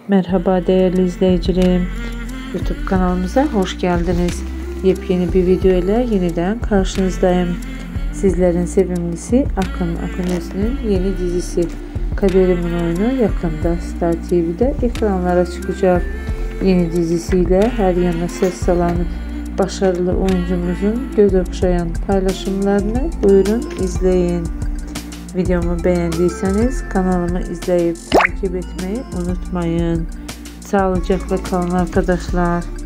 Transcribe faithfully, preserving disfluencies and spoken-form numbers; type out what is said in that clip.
Merhaba değerli izleyicilerim. YouTube kanalımıza hoş geldiniz. Yepyeni bir video ile yeniden karşınızdayım. Sizlerin sevimlisi Akın Akınes'in yeni dizisi Kaderimin Oyunu yakında Star T V'de ekranlara çıkacak. Yeni dizisiyle her yana ses salan başarılı oyuncumuzun göz okşayan paylaşımlarını buyurun izleyin. Videomu beğendiyseniz kanalımı izleyip takip etmeyi unutmayın. Sağlıcakla kalın arkadaşlar.